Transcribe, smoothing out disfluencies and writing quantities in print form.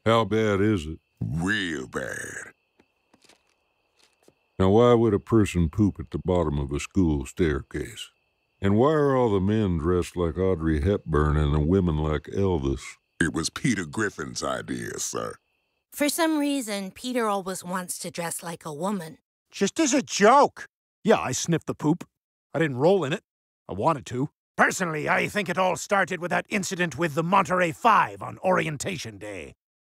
How bad is it? Real bad. Now, why would a person poop at the bottom of a school staircase? And why are all the men dressed like Audrey Hepburn and the women like Elvis? It was Peter Griffin's idea, sir. For some reason, Peter always wants to dress like a woman. Just as a joke. Yeah, I sniffed the poop. I didn't roll in it. I wanted to. Personally, I think it all started with that incident with the Monterey Five on orientation day.